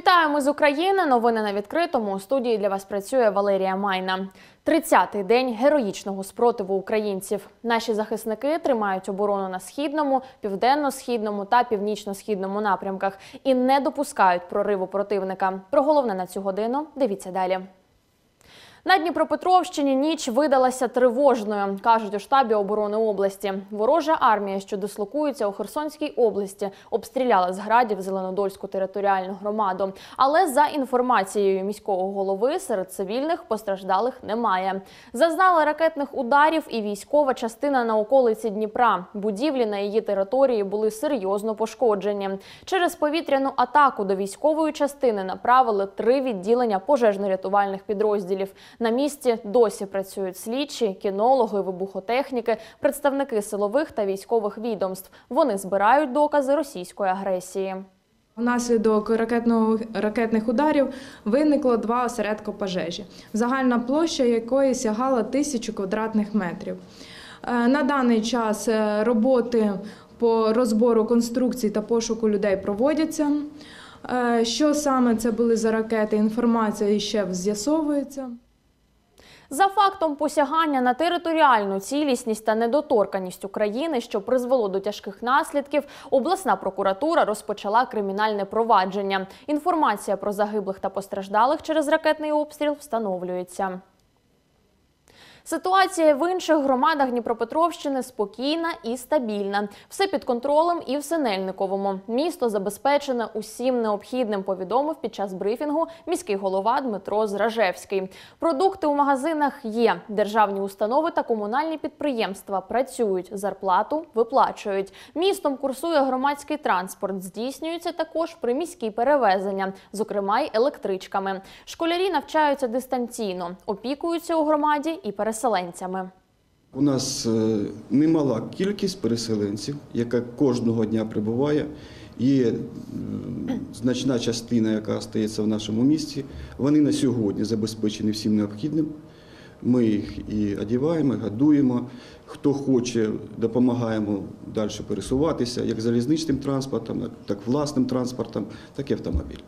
Вітаємо з України. Новини на відкритому. У студії для вас працює Валерія Майна. 30-й день героїчного спротиву українців. Наші захисники тримають оборону на східному, південно-східному та північно-східному напрямках і не допускають прориву противника. Про головне на цю годину дивіться далі. На Дніпропетровщині ніч видалася тривожною, кажуть у штабі оборони області. Ворожа армія, що дислокується у Херсонській області, обстріляла з градів Зеленодольську територіальну громаду. Але за інформацією міського голови, серед цивільних постраждалих немає. Зазнали ракетних ударів і військова частина на околиці Дніпра. Будівлі на її території були серйозно пошкоджені. Через повітряну атаку до військової частини направили 3 відділення пожежно-рятувальних підрозділів. На місці досі працюють слідчі, кінологи, вибухотехніки, представники силових та військових відомств. Вони збирають докази російської агресії. Внаслідок ракетних ударів виникло 2 осередки пожежі, загальна площа якої сягала 1000 квадратних метрів. На даний час роботи по розбору конструкцій та пошуку людей проводяться. Що саме це були за ракети, інформація ще з'ясовується. За фактом посягання на територіальну цілісність та недоторканність України, що призвело до тяжких наслідків, обласна прокуратура розпочала кримінальне провадження. Інформація про загиблих та постраждалих через ракетний обстріл встановлюється. Ситуація в інших громадах Дніпропетровщини спокійна і стабільна. Все під контролем і в Синельниковому. Місто забезпечене усім необхідним, повідомив під час брифінгу міський голова Дмитро Зражевський. Продукти у магазинах є. Державні установи та комунальні підприємства працюють, зарплату виплачують. Містом курсує громадський транспорт. Здійснюються також приміські перевезення, зокрема й електричками. Школярі навчаються дистанційно, опікуються у громаді і переселенцями. У нас немала кількість переселенців, яка кожного дня прибуває. Є значна частина, яка стається в нашому місті. Вони на сьогодні забезпечені всім необхідним. Ми їх і одягаємо, і годуємо. Хто хоче, допомагаємо далі пересуватися, як залізничним транспортом, так власним транспортом, так і автомобілем.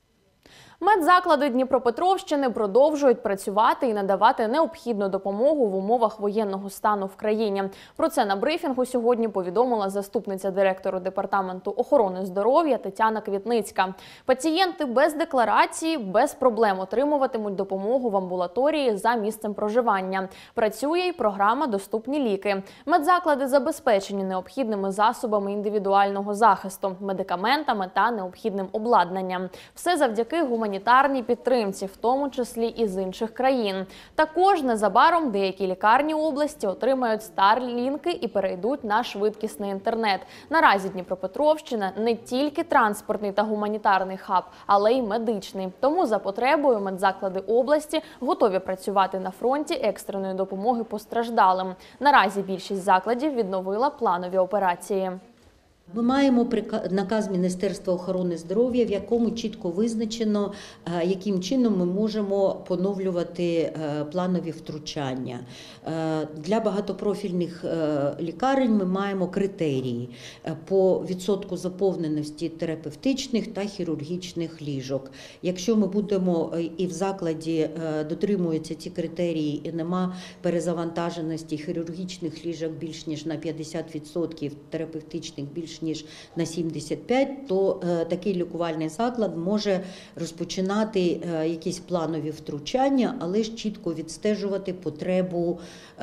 Медзаклади Дніпропетровщини продовжують працювати і надавати необхідну допомогу в умовах воєнного стану в країні. Про це на брифінгу сьогодні повідомила заступниця директора Департаменту охорони здоров'я Тетяна Квітницька. Пацієнти без декларації без проблем отримуватимуть допомогу в амбулаторії за місцем проживання. Працює й програма «Доступні ліки». Медзаклади забезпечені необхідними засобами індивідуального захисту, медикаментами та необхідним обладнанням. Все завдяки гуманітарній підтримці, в тому числі і з інших країн. Також незабаром деякі лікарні області отримають Starlink і перейдуть на швидкісний інтернет. Наразі Дніпропетровщина не тільки транспортний та гуманітарний хаб, але й медичний. Тому за потребою медзаклади області готові працювати на фронті екстреної допомоги постраждалим. Наразі більшість закладів відновила планові операції. Ми маємо наказ Міністерства охорони здоров'я, в якому чітко визначено, яким чином ми можемо поновлювати планові втручання. Для багатопрофільних лікарень ми маємо критерії по відсотку заповненості терапевтичних та хірургічних ліжок. Якщо ми будемо і в закладі дотримуються ці критерії і нема перезавантаженості хірургічних ліжок більш ніж на 50%, терапевтичних більш ніж на 75%, то такий лікувальний заклад може розпочинати якісь планові втручання, але ж чітко відстежувати потребу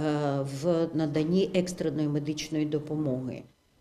в наданні екстреної медичної допомоги.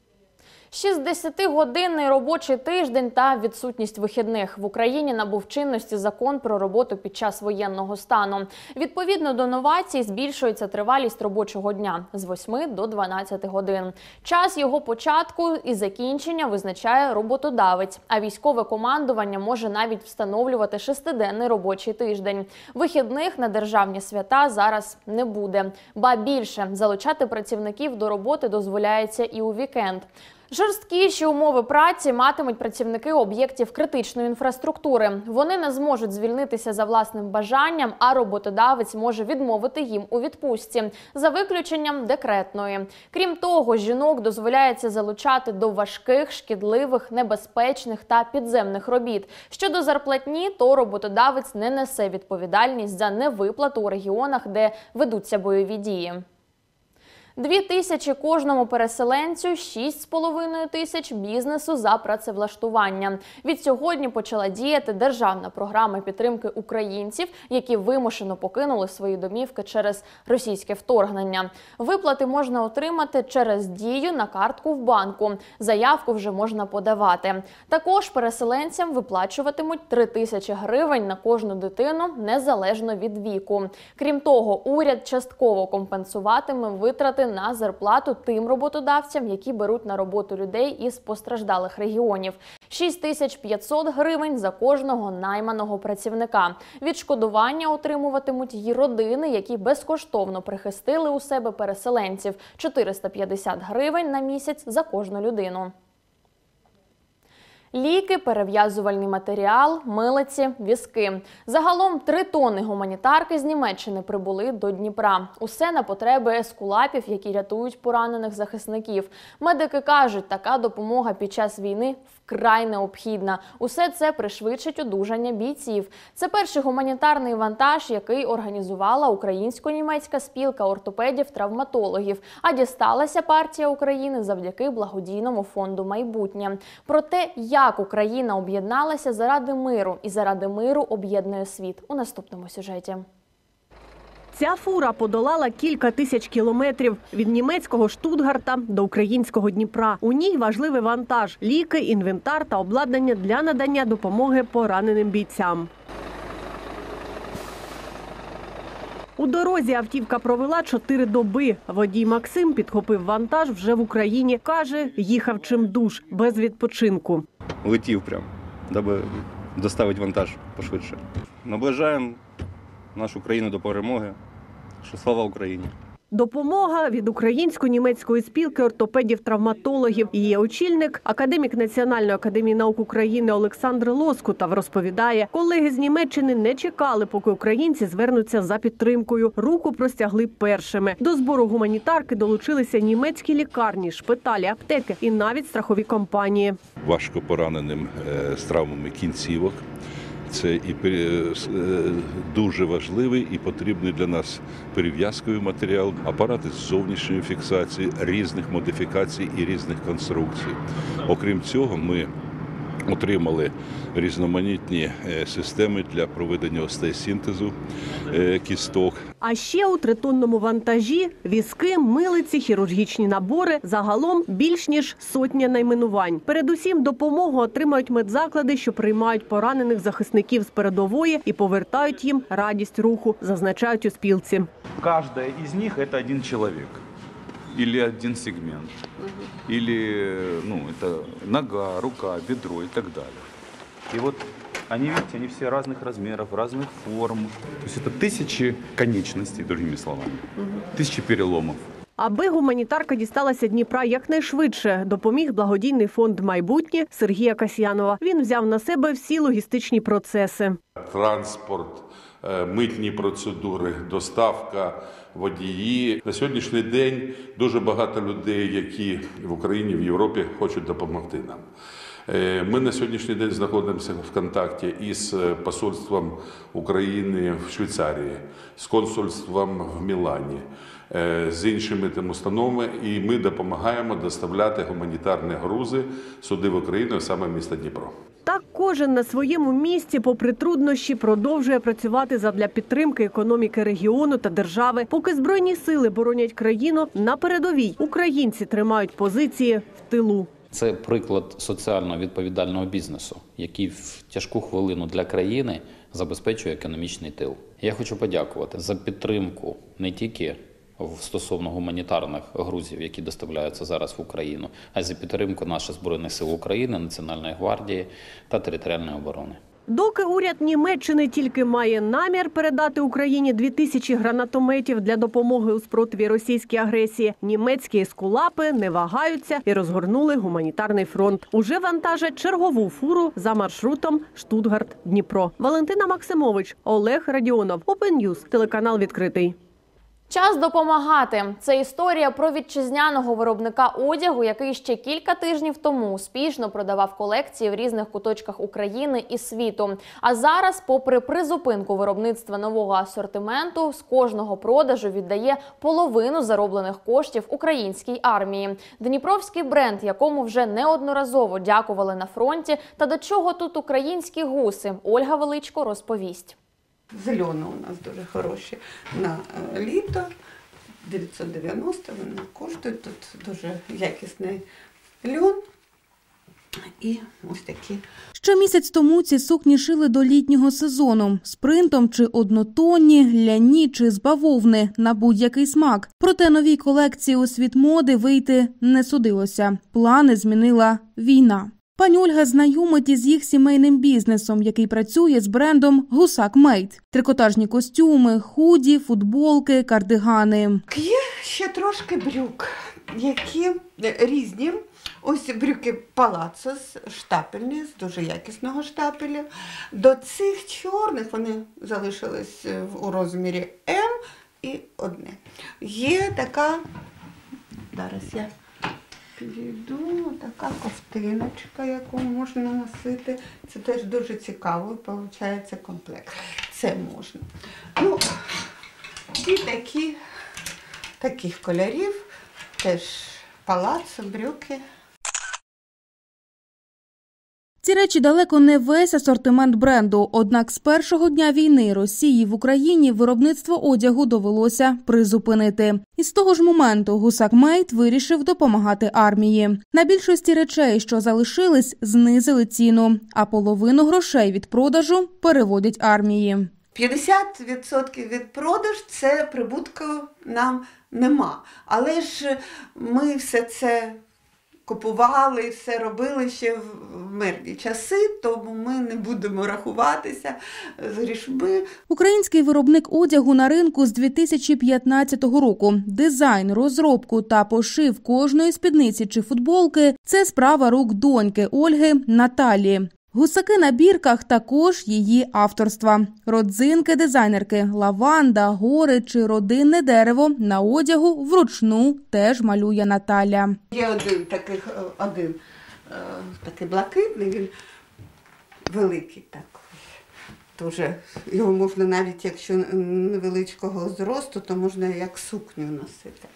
60-годинний робочий тиждень та відсутність вихідних. В Україні набув чинності закон про роботу під час воєнного стану. Відповідно до новацій збільшується тривалість робочого дня з 8 до 12 годин. Час його початку і закінчення визначає роботодавець, а військове командування може навіть встановлювати 6-денний робочий тиждень. Вихідних на державні свята зараз не буде. Ба більше, залучати працівників до роботи дозволяється і у вікенд. Жорсткіші умови праці матимуть працівники об'єктів критичної інфраструктури. Вони не зможуть звільнитися за власним бажанням, а роботодавець може відмовити їм у відпустці, за виключенням декретної. Крім того, жінок дозволяється залучати до важких, шкідливих, небезпечних та підземних робіт. Щодо зарплатні, то роботодавець не несе відповідальність за невиплату у регіонах, де ведуться бойові дії. 2 тисячі кожному переселенцю, 6,5 тисяч бізнесу за працевлаштування. Відсьогодні почала діяти державна програма підтримки українців, які вимушено покинули свої домівки через російське вторгнення. Виплати можна отримати через дію на картку в банку. Заявку вже можна подавати. Також переселенцям виплачуватимуть 3 тисячі гривень на кожну дитину, незалежно від віку. Крім того, уряд частково компенсуватиме витрати на зарплату тим роботодавцям, які беруть на роботу людей із постраждалих регіонів. 6500 гривень за кожного найманого працівника. Відшкодування отримуватимуть й родини, які безкоштовно прихистили у себе переселенців. 450 гривень на місяць за кожну людину. Ліки, перев'язувальний матеріал, милиці, візки. Загалом 3 тонни гуманітарки з Німеччини прибули до Дніпра. Усе на потреби ескулапів, які рятують поранених захисників. Медики кажуть, така допомога під час війни вкрай необхідна. Усе це пришвидшить одужання бійців. Це перший гуманітарний вантаж, який організувала українсько-німецька спілка ортопедів-травматологів. А дісталася партія України завдяки благодійному фонду «Майбутнє». Про те, як Україна об'єдналася заради миру і заради миру об'єднує світ, у наступному сюжеті. Ця фура подолала кілька тисяч кілометрів від німецького Штутгарта до українського Дніпра. У ній важливий вантаж – ліки, інвентар та обладнання для надання допомоги пораненим бійцям. У дорозі автівка провела 4 доби. Водій Максим підхопив вантаж вже в Україні. Каже, їхав чимдуж, без відпочинку. Летів прям, даби доставити вантаж пошвидше. Наближаємо нашу країну до перемоги. Що слава Україні! Допомога від українсько-німецької спілки ортопедів-травматологів. Її очільник, академік Національної академії наук України Олександр Лоскутов розповідає, колеги з Німеччини не чекали, поки українці звернуться за підтримкою. Руку простягли першими. До збору гуманітарки долучилися німецькі лікарні, шпиталі, аптеки і навіть страхові компанії. Важко пораненим з травмами кінцівок. Це і дуже важливий і потрібний для нас перев'язковий матеріал, апарати з зовнішньої фіксації, різних модифікацій і різних конструкцій. Окрім цього, ми отримали різноманітні системи для проведення остеосинтезу кісток. А ще у 3-тонному вантажі – візки, милиці, хірургічні набори. Загалом більш ніж 100 найменувань. Передусім допомогу отримають медзаклади, що приймають поранених захисників з передової і повертають їм радість руху, зазначають у спілці. Каждая из них – это один человек или один сегмент, или это нога, рука, бедро и так далее. И вот они, видите, они все разных размеров, разных форм. То есть это тысячи конечностей, другими словами, тысячи переломов. Аби гуманітарка дісталася Дніпра якнайшвидше, допоміг благодійний фонд «Майбутнє» Сергія Касьянова. Він взяв на себе всі логістичні процеси. Транспорт, митні процедури, доставка, водії. На сьогоднішній день дуже багато людей, які в Україні, в Європі хочуть допомогти нам. Ми на сьогоднішній день знаходимося в контакті із посольством України в Швейцарії, з консульством в Мілані, з іншими установами, і ми допомагаємо доставляти гуманітарні грузи сюди в Україну, саме в місто Дніпро. Так кожен на своєму місці, попри труднощі, продовжує працювати задля підтримки економіки регіону та держави. Поки Збройні сили боронять країну, на передовій українці тримають позиції в тилу. Це приклад соціально відповідального бізнесу, який в тяжку хвилину для країни забезпечує економічний тил. Я хочу подякувати за підтримку не тільки стосовно гуманітарних грузів, які доставляються зараз в Україну, а й за підтримку наших Збройних сил України, Національної гвардії та територіальної оборони. Доки уряд Німеччини тільки має намір передати Україні 2000 гранатометів для допомоги у спротиві російській агресії, німецькі ескулапи не вагаються і розгорнули гуманітарний фронт. Уже вантажать чергову фуру за маршрутом Штутгарт-Дніпро. Валентина Максимович, Олег Радіонов, Open News, телеканал «Відкритий». Час допомагати. Це історія про вітчизняного виробника одягу, який ще кілька тижнів тому успішно продавав колекції в різних куточках України і світу. А зараз, попри призупинку виробництва нового асортименту, з кожного продажу віддає половину зароблених коштів українській армії. Дніпровський бренд, якому вже неодноразово дякували на фронті, та до чого тут українські гуси, Ольга Величко розповість. Зелені у нас дуже хороші на літо, 990 вони коштують, тут дуже якісний льон і ось такі. Ще місяць тому ці сукні шили до літнього сезону. З принтом чи однотонні, ляні чи з бавовни на будь-який смак. Проте новій колекції у світ моди вийти не судилося. Плани змінила війна. Пані Ольга знайомить із їх сімейним бізнесом, який працює з брендом «Гусак Мейд». Трикотажні костюми, худі, футболки, кардигани. Є ще трошки брюк, які різні. Ось брюки палацо штапельні, з дуже якісного штапеля. До цих чорних вони залишились у розмірі М і одне. Є така, зараз я підійду, така ковтиночка, яку можна носити. Це теж дуже цікаво, виходить комплект. Це можна. Ну, і таких кольорів, теж палацо, брюки. Ці речі далеко не весь асортимент бренду. Однак з першого дня війни Росії в Україні виробництво одягу довелося призупинити. І з того ж моменту «Гусак Мейд» вирішив допомагати армії. На більшості речей, що залишились, знизили ціну, а половину грошей від продажу переводять армії. 50% від продажу – це прибутку нам нема. Але ж ми все це купували, все робили ще в мирні часи, тому ми не будемо рахуватися з грішми. Український виробник одягу на ринку з 2015 року. Дизайн, розробку та пошив кожної спідниці чи футболки – це справа рук доньки Ольги Наталії. Гусаки на бірках також її авторства. Родзинки дизайнерки, лаванда, гори чи родинне дерево на одягу вручну теж малює Наталя. Є один такий блакитний, він великий так. Дуже його можна навіть, якщо невеличкого зросту, то можна як сукню носити.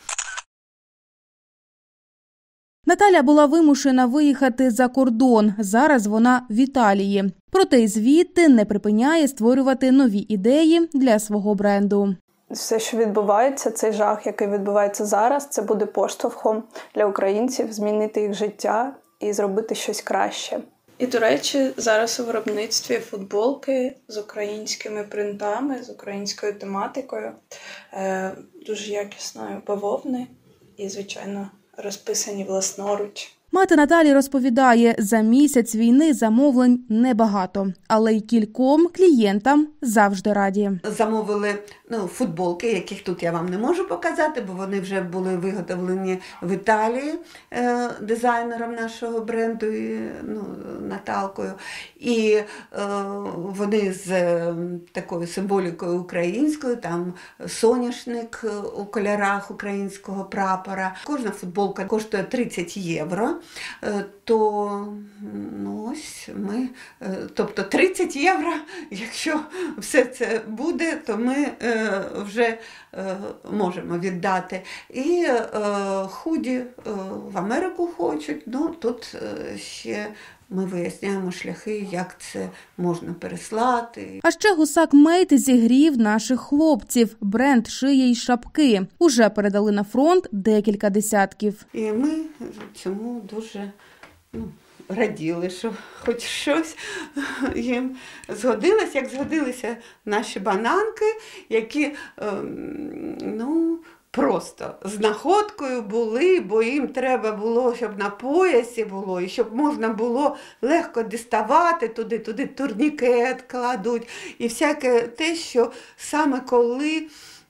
Наталя була вимушена виїхати за кордон. Зараз вона в Італії. Проте й звідти не припиняє створювати нові ідеї для свого бренду. Все, що відбувається, цей жах, який відбувається зараз, це буде поштовхом для українців змінити їх життя і зробити щось краще. І, до речі, зараз у виробництві футболки з українськими принтами, з українською тематикою, дуже якісної бавовни і, звичайно, розписані власноруч. Мати Наталі розповідає, за місяць війни замовлень небагато, але й кільком клієнтам завжди раді. Замовили футболки, яких тут я вам не можу показати, бо вони вже були виготовлені в Італії дизайнером нашого бренду, Наталкою. І вони з такою символікою українською, там соняшник у кольорах українського прапора. Кожна футболка коштує 30 євро. То ось ми, тобто 30 євро, якщо все це буде, то ми вже можемо віддати. І худі в Америку хочуть, тут ще ми виясняємо шляхи, як це можна переслати. А ще «Гусак Мейд» зігрів наших хлопців. Бренд шиє й шапки. Уже передали на фронт декілька десятків. І ми цьому дуже раділи, що хоч щось їм згодилось, як згодилися наші бананки, які просто знаходкою були, бо їм треба було, щоб на поясі було, і щоб можна було легко діставати туди турнікет кладуть, і всяке те, що саме коли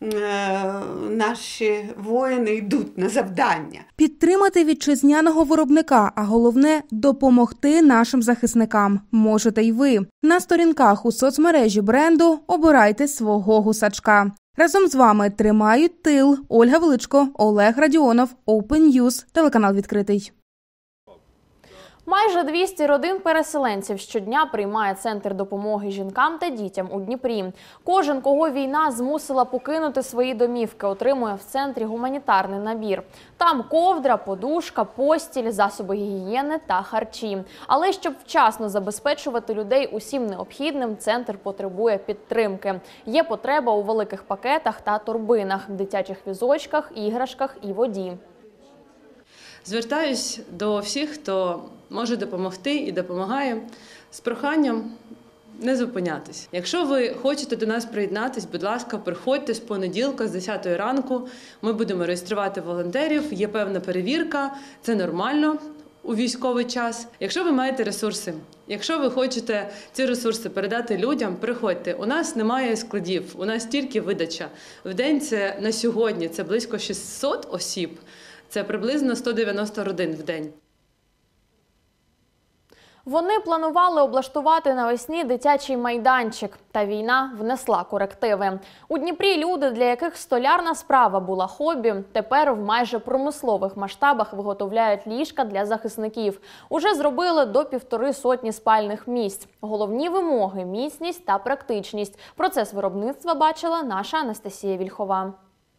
наші воїни йдуть на завдання. Підтримати вітчизняного виробника, а головне – допомогти нашим захисникам. Можете й ви. На сторінках у соцмережі бренду обирайте свого гусачка. Разом з вами тримають тил. Ольга Величко, Олег Радіонов, Open News, телеканал «Відкритий». Майже 200 родин переселенців щодня приймає Центр допомоги жінкам та дітям у Дніпрі. Кожен, кого війна змусила покинути свої домівки, отримує в центрі гуманітарний набір. Там ковдра, подушка, постіль, засоби гігієни та харчі. Але щоб вчасно забезпечувати людей усім необхідним, центр потребує підтримки. Є потреба у великих пакетах та торбинах, дитячих візочках, іграшках і воді. Звертаюсь до всіх, хто може допомогти і допомагає, з проханням не зупинятись. Якщо ви хочете до нас приєднатись, будь ласка, приходьте з понеділка, з 10 ранку. Ми будемо реєструвати волонтерів, є певна перевірка, це нормально у військовий час. Якщо ви маєте ресурси, якщо ви хочете ці ресурси передати людям, приходьте. У нас немає складів, у нас тільки видача. В день це на сьогодні, це близько 600 осіб. Це приблизно 190 родин в день. Вони планували облаштувати навесні дитячий майданчик. Та війна внесла корективи. У Дніпрі люди, для яких столярна справа була хобі, тепер в майже промислових масштабах виготовляють ліжка для захисників. Уже зробили до 150 спальних місць. Головні вимоги – міцність та практичність. Процес виробництва бачила наша Анастасія Вільхова.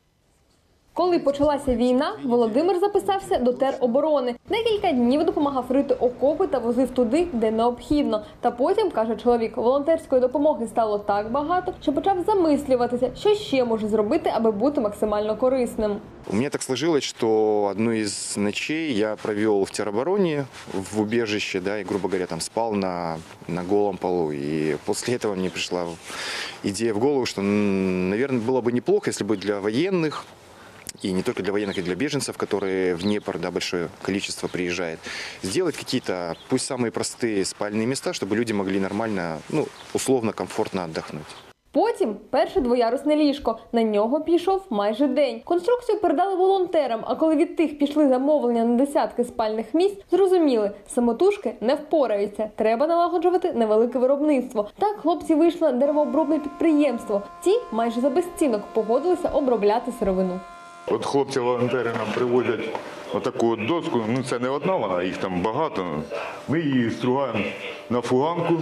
Коли почалася війна, Володимир записався до тероборони. Декілька днів допомагав рити окопи та возив туди, де необхідно. Та потім, каже чоловік, волонтерської допомоги стало так багато, що почав замислюватися, що ще може зробити, аби бути максимально корисним. У меня так сложилось, что одну из ночей я провел в теробороне, в убежище, да, и, грубо говоря, там спал на голом полу. И после этого мне пришла идея в голову, что, наверное, было бы неплохо, если бы для военных, и не только для военных, и для беженцев, которые в Днепр, да, большое количество приезжает, сделать какие-то, пусть самые простые спальные места, чтобы люди могли нормально, условно, комфортно отдохнуть. Потім перше двоярусне ліжко. На нього пішов майже день. Конструкцію передали волонтерам, а коли від тих пішли замовлення на десятки спальних місць, зрозуміли, самотужки не впораються. Треба налагоджувати невелике виробництво. Так хлопці вийшли на деревообробне підприємство. Ті майже за безцінок погодилися обробляти сировину. От хлопці-волонтери нам привозять отаку от доску, це не одна вона, їх там багато. Ми її стругаємо на фуганку,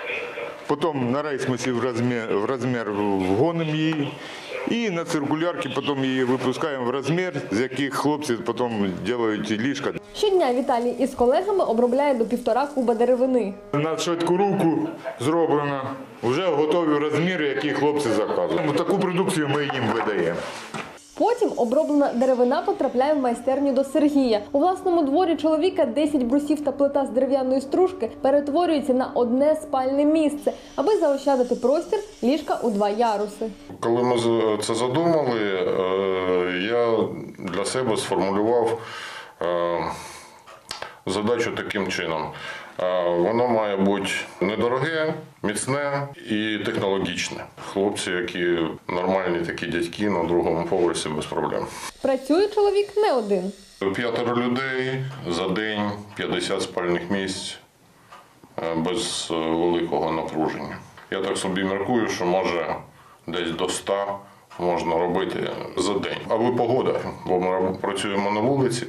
потім на рейсмесі в розмір вгонимо її і на циркулярки потім її випускаємо в розмір, з яких хлопці потім роблять ліжка. Щодня Віталій із колегами обробляє до 1,5 куба деревини. На швидку руку зроблено, вже готові розміри, які хлопці заказують. Таку продукцію ми їм видаємо. Потім оброблена деревина потрапляє в майстерню до Сергія. У власному дворі чоловіка 10 брусів та плита з дерев'яної стружки перетворюються на одне спальне місце, аби заощадити простір ліжка у 2 яруси. Коли ми це задумали, я для себе сформулював задачу таким чином. Воно має бути недороге, міцне і технологічне. Хлопці, які нормальні такі дядьки на другому поверсі без проблем. Працює чоловік не один. 5 людей за день, 50 спальних місць без великого напруження. Я так собі міркую, що може десь до 100 можна робити за день. Аби погода, бо ми працюємо на вулиці.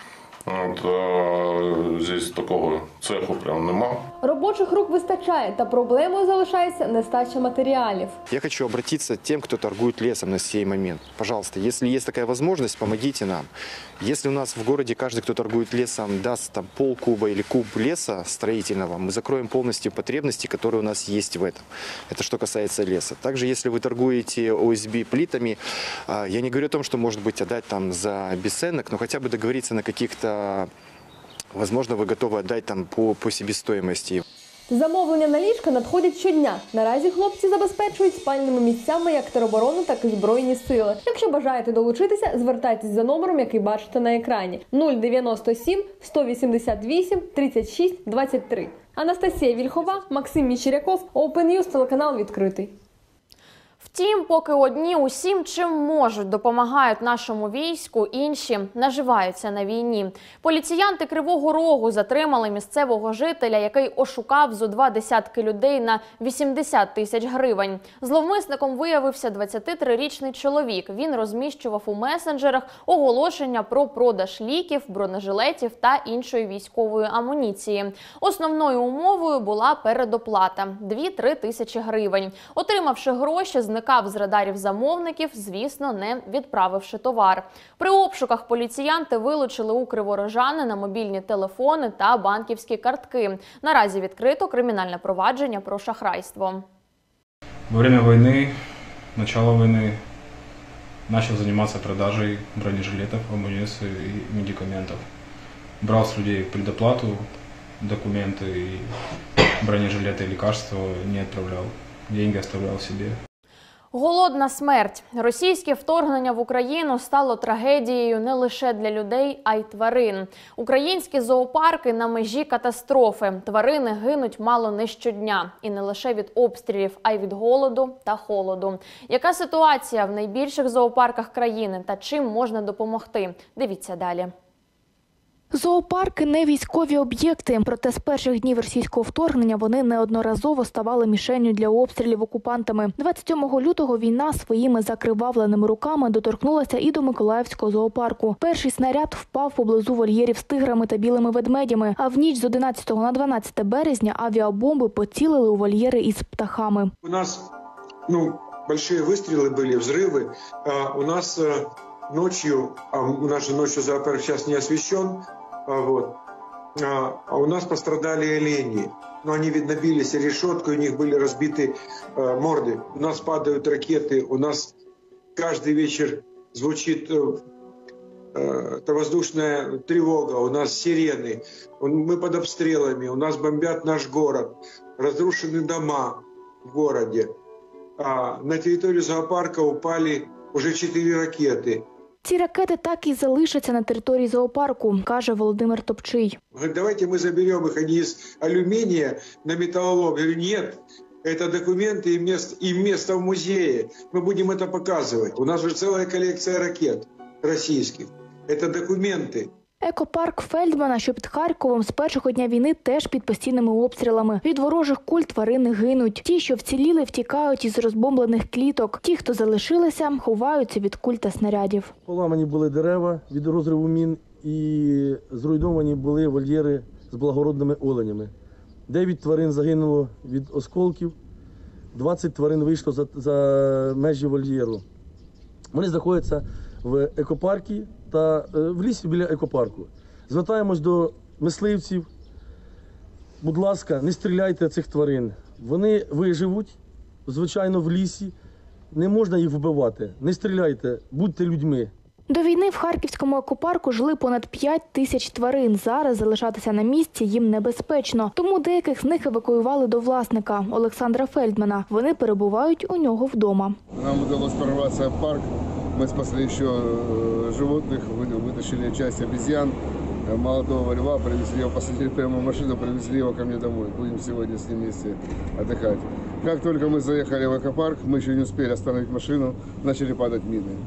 Здесь такого цеху прям нема. Робочих рук вистачає, та проблемою залишається нестача матеріалів. Я хочу обратиться к тем, кто торгует лесом на сей момент. Пожалуйста, если есть такая возможность, помогите нам. Если у нас в городе каждый, кто торгует лесом, даст там полкуба или куб леса строительного, мы закроем полностью потребности, которые у нас есть в этом. Это что касается леса. Также, если вы торгуете ОСБ плитами, я не говорю о том, что, может быть, отдать там за бесценок, но хотя бы договориться на каких-то, возможно, вы готовы отдать там по себестоимости. Замовлення на ліжка надходять щодня. Наразі хлопці забезпечують спальними місцями як тероборону, так і Збройні сили. Якщо бажаєте долучитися, звертайтесь за номером, який бачите на екрані. 097 188 36 23. Анастасія Вільхова, Максим Міщеряков, Open News, телеканал «Відкритий». Втім, поки одні усім, чим можуть, допомагають нашому війську, інші наживаються на війні. Поліціянти Кривого Рогу затримали місцевого жителя, який ошукав зо 20 людей на 80 тисяч гривень. Зловмисником виявився 23-річний чоловік. Він розміщував у месенджерах оголошення про продаж ліків, бронежилетів та іншої військової амуніції. Основною умовою була передоплата – 2-3 тисячі гривень. Отримавши гроші, зникав з радарів замовників, звісно, не відправивши товар. При обшуках поліціянти вилучили у криворожанина мобільні телефони та банківські картки. Наразі відкрито кримінальне провадження про шахрайство. Во время войны, начала войны, начал заниматься продажей бронежилетов, амуниции и медикаментов. Брал с людей предоплату, документы, и бронежилеты и лекарства не отправлял. Деньги оставлял себе. Голодна смерть. Російське вторгнення в Україну стало трагедією не лише для людей, а й тварин. Українські зоопарки на межі катастрофи. Тварини гинуть мало не щодня. І не лише від обстрілів, а й від голоду та холоду. Яка ситуація в найбільших зоопарках країни та чим можна допомогти? Дивіться далі. Зоопарки – не військові об'єкти, проте з перших днів російського вторгнення вони неодноразово ставали мішенню для обстрілів окупантами. 27 лютого війна своїми закривавленими руками доторкнулася і до Миколаївського зоопарку. Перший снаряд впав поблизу вольєрів з тиграми та білими ведмедями, а в ніч з 11 на 12 березня авіабомби поцілили у вольєри із птахами. У нас большие выстрелы были, взрывы. У нас ночью, у нас же ночью зоопарк сейчас не освещен, а у нас пострадали олени. Но они, видно, бились о решетку, у них были разбиты морды. У нас падают ракеты, у нас каждый вечер звучит воздушная тревога, у нас сирены, мы под обстрелами, у нас бомбят наш город, разрушены дома в городе. На территорию зоопарка упали уже 4 ракети. Ці ракети так і залишаться на території зоопарку, каже Володимир Топчий. Давайте мы заберем их, они из алюминия на металлолом. Я говорю, нет, это документы и место в музее. Мы будем это показывать. У нас же целая коллекция ракет российских. Это документы. Екопарк Фельдмана, що під Харковом, з першого дня війни теж під постійними обстрілами. Від ворожих куль тварини гинуть. Ті, що вціліли, втікають із розбомблених кліток. Ті, хто залишилися, ховаються від куль та снарядів. Поламані були дерева від розриву мін і зруйновані були вольєри з благородними оленями. 9 тварин загинуло від осколків, 20 тварин вийшло за межі вольєру. Вони знаходяться в екопаркі та в лісі біля екопарку. Звертаємось до мисливців. Будь ласка, не стріляйте цих тварин. Вони виживуть, звичайно, в лісі. Не можна їх вбивати. Не стріляйте, будьте людьми. До війни в Харківському екопарку жили понад 5 тисяч тварин. Зараз залишатися на місці їм небезпечно. Тому деяких з них евакуювали до власника Олександра Фельдмана. Вони перебувають у нього вдома. Нам вдалося прорватися в парк. Мы спасли еще животных, вытащили часть обезьян, молодого льва, привезли его, посадили прямо в машину, привезли его ко мне домой. Будем сегодня с ним вместе отдыхать. Как только мы заехали в экопарк, мы еще не успели остановить машину, начали падать мины.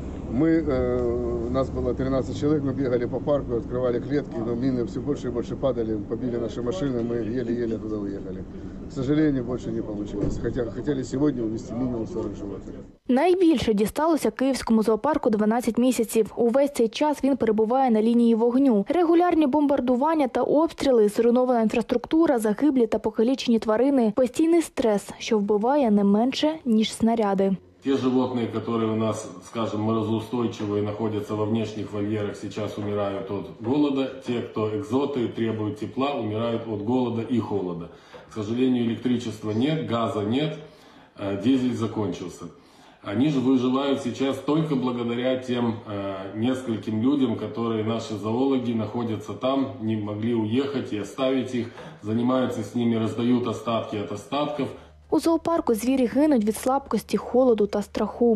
У нас было 13 человек, мы бегали по парку, открывали клетки, но мины все больше и больше падали, побили наши машины, мы еле-еле туда уехали. К сожалению, больше не получилось, хотя хотели сегодня увезти минимум 40 животных. Найбільше дісталося Київському зоопарку 12 місяців. Увесь цей час він перебуває на лінії вогню. Регулярні бомбардування та обстріли, зруйнована інфраструктура, загиблі та покалічені тварини – постійний стрес, що вбиває не менше, ніж снаряди. Те животные, которые у нас, скажем, морозоустойчивые, находятся во внешних вольерах, сейчас умирают от голода. Те, кто экзоты, требуют тепла, умирают от голода и холода. К сожалению, электричества нет, газа нет, дизель закончился. Они же выживают сейчас только благодаря тем нескольким людям, которые наши зоологи находятся там, не могли уехать и оставить их, занимаются с ними, раздают остатки от остатков. У зоопарку звірі гинуть від слабкості, холоду та страху.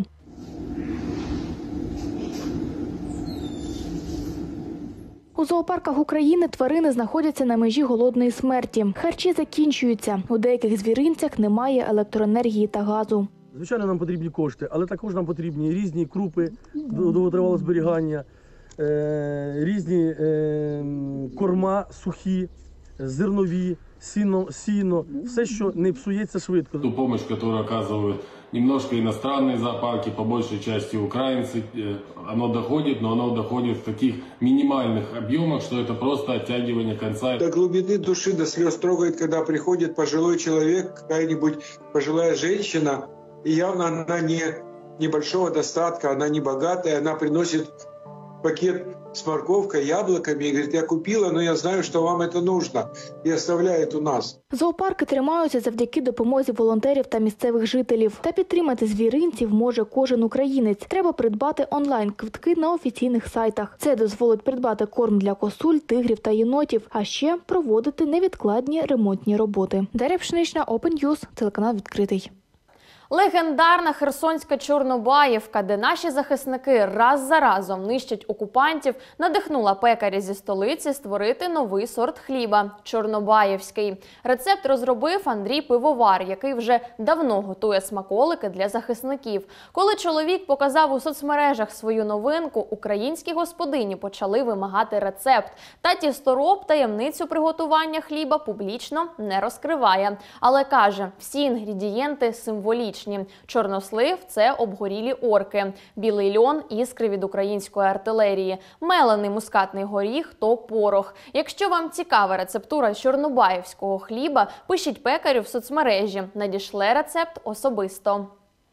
У зоопарках України тварини знаходяться на межі голодної смерті. Харчі закінчуються. У деяких звіринцях немає електроенергії та газу. Звичайно, нам потрібні кошти, але також нам потрібні різні крупи довготривалого зберігання, різні корма сухі, зернові, сіно, все, що не псується швидко. Ту помощь, которую оказывают немножко иностранные зоопарки, по большей части украинцы, оно доходит, но оно доходит в таких минимальных объемах, что это просто оттягивание конца. До глубины души, до слез трогает, когда приходит пожилой человек, какая-нибудь пожилая женщина, и явно она не небольшого достатка, она не богатая, она приносит пакет с морковкой, яблоками и говорит: я купила, но я знаю, что вам это нужно, и оставляет у нас. Зоопарки тримаються завдяки допомозі волонтерів та місцевих жителів. Та підтримати звіринців може кожен українець. Треба придбати онлайн-квитки на офіційних сайтах. Це дозволить придбати корм для косуль, тигрів та єнотів, а ще проводити невідкладні ремонтні роботи. Дар'я Пшенична, Open News, телеканал «Відкритий». Легендарна херсонська Чорнобаївка, де наші захисники раз за разом нищать окупантів, надихнула пекаря зі столиці створити новий сорт хліба – чорнобаївський. Рецепт розробив Андрій Пивовар, який вже давно готує смаколики для захисників. Коли чоловік показав у соцмережах свою новинку, українські господині почали вимагати рецепт. Та тістороб таємницю приготування хліба публічно не розкриває. Але каже, всі інгредієнти символічні. Чорнослив – це обгорілі орки, білий льон – іскри від української артилерії, мелений мускатний горіх – то порох. Якщо вам цікава рецептура чорнобаївського хліба, пишіть пекарю в соцмережі, надішле рецепт особисто.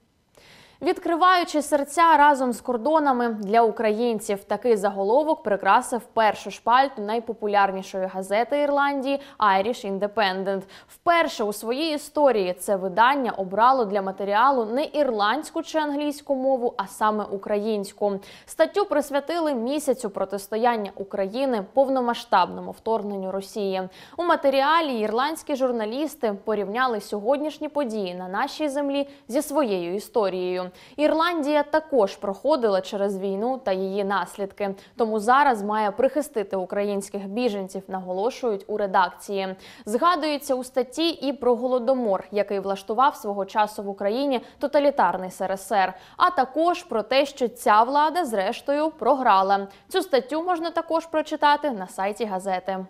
Відкриваючи серця разом з кордонами для українців. Такий заголовок прикрасив першу шпальту найпопулярнішої газети Ірландії Irish Independent. Вперше у своїй історії це видання обрало для матеріалу не ірландську чи англійську мову, а саме українську. Статтю присвятили місяцю протистояння України повномасштабному вторгненню Росії. У матеріалі ірландські журналісти порівняли сьогоднішні події на нашій землі зі своєю історією. Ірландія також проходила через війну та її наслідки. Тому зараз має прихистити українських біженців, наголошують у редакції. Згадується у статті і про Голодомор, який влаштував свого часу в Україні тоталітарний СРСР. А також про те, що ця влада, зрештою, програла. Цю статтю можна також прочитати на сайті газети.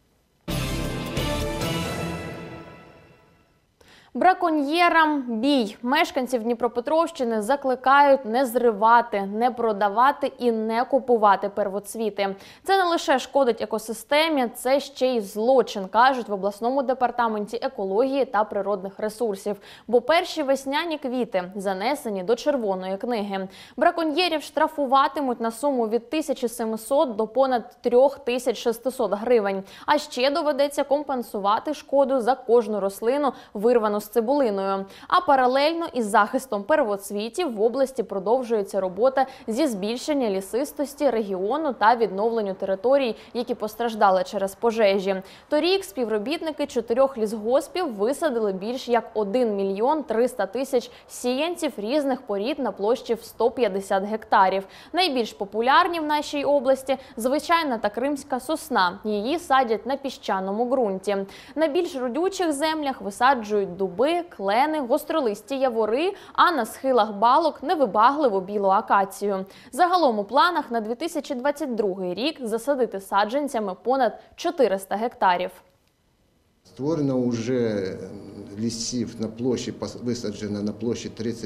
Браконьєрам бій. Мешканців Дніпропетровщини закликають не зривати, не продавати і не купувати первоцвіти. Це не лише шкодить екосистемі, це ще й злочин, кажуть в обласному департаменті екології та природних ресурсів. Бо перші весняні квіти занесені до Червоної книги. Браконьєрів штрафуватимуть на суму від 1700 до понад 3600 гривень. А ще доведеться компенсувати шкоду за кожну рослину, вирвану з цибулиною. А паралельно із захистом первоцвітів в області продовжується робота зі збільшення лісистості регіону та відновленню територій, які постраждали через пожежі. Торік співробітники 4 лісгоспів висадили більш як 1 мільйон 300 тисяч сіянців різних порід на площі в 150 гектарів. Найбільш популярні в нашій області – звичайна та кримська сосна. Її садять на піщаному ґрунті. На більш родючих землях висаджують дуби, клени, гостролисті явори, а на схилах балок – невибагливу білу акацію. Загалом у планах на 2022 рік засадити саджанцями понад 400 гектарів. Створено вже лісів на площі, висаджено на площі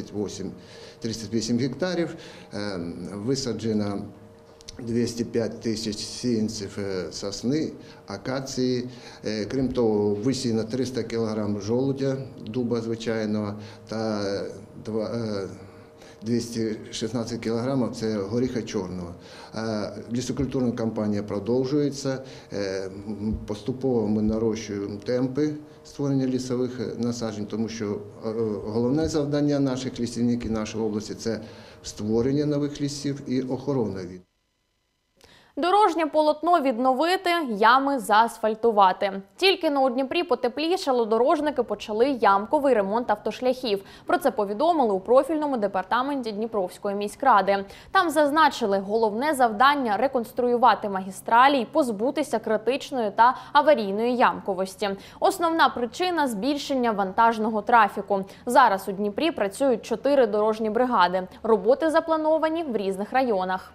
38 гектарів, висаджено 205 тисяч сіянців сосни, акації. Крім того, висіяно 300 кг жолудя, дуба звичайного, та 216 кілограмів – це горіха чорного. Лісокультурна кампанія продовжується. Поступово ми нарощуємо темпи створення лісових насаджень, тому що головне завдання наших лісівників нашої області – це створення нових лісів і охорона від. Дорожнє полотно відновити, ями заасфальтувати. Тільки на у Дніпрі потеплішало, дорожники почали ямковий ремонт автошляхів. Про це повідомили у профільному департаменті Дніпровської міськради. Там зазначили, головне завдання – реконструювати магістралі й позбутися критичної та аварійної ямковості. Основна причина – збільшення вантажного трафіку. Зараз у Дніпрі працюють 4 дорожні бригади. Роботи заплановані в різних районах.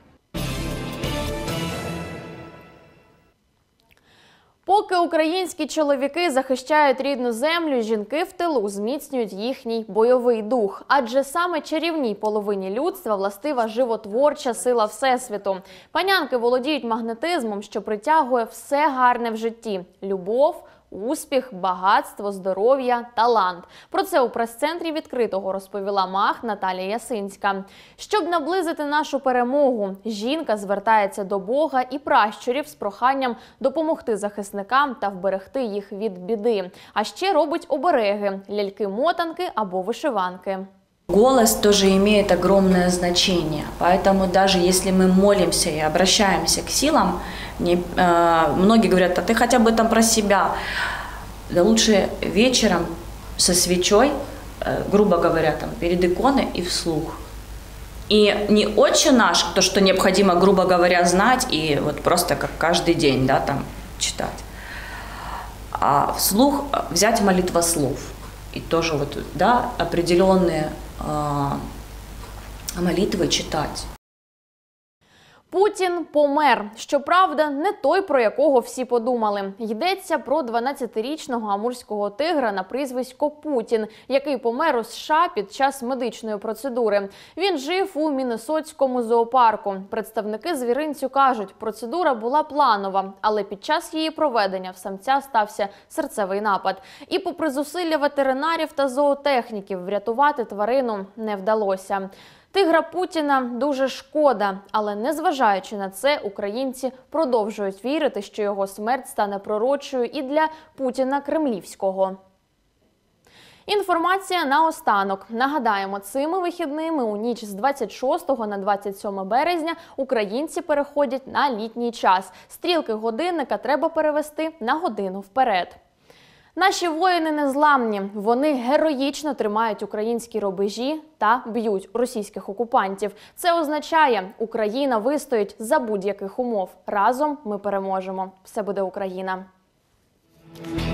Поки українські чоловіки захищають рідну землю, жінки в тилу зміцнюють їхній бойовий дух. Адже саме чарівній половині людства властива животворча сила Всесвіту. Панянки володіють магнетизмом, що притягує все гарне в житті – любов, успіх, багатство, здоров'я, талант. Про це у прес-центрі відкритого розповіла маг Наталія Ясинська. Щоб наблизити нашу перемогу, жінка звертається до Бога і пращурів з проханням допомогти захисникам та вберегти їх від біди. А ще робить обереги – ляльки-мотанки або вишиванки. Голос тоже имеет огромное значение, поэтому даже если мы молимся и обращаемся к силам, многие говорят, а ты хотя бы там про себя, да лучше вечером со свечой, грубо говоря, там, перед иконой и вслух. И не «Отче наш», то, что необходимо, грубо говоря, знать и вот просто как каждый день, да, там, читать, а вслух взять молитвослов. И тоже вот, да, определенные молитвы читать. Путін помер. Щоправда, не той, про якого всі подумали. Йдеться про 12-річного амурського тигра на прізвисько Путін, який помер у США під час медичної процедури. Він жив у Міннесотському зоопарку. Представники звіринцю кажуть, процедура була планова, але під час її проведення в самця стався серцевий напад. І попри зусилля ветеринарів та зоотехніків, врятувати тварину не вдалося. Тигра Путіна дуже шкода, але незважаючи на це, українці продовжують вірити, що його смерть стане пророчою і для Путіна кремлівського. Інформація наостанок. Нагадаємо, цими вихідними у ніч з 26 на 27 березня українці переходять на літній час. Стрілки годинника треба перевести на годину вперед. Наші воїни незламні. Вони героїчно тримають українські рубежі та б'ють російських окупантів. Це означає, Україна вистоїть за будь-яких умов. Разом ми переможемо. Все буде Україна!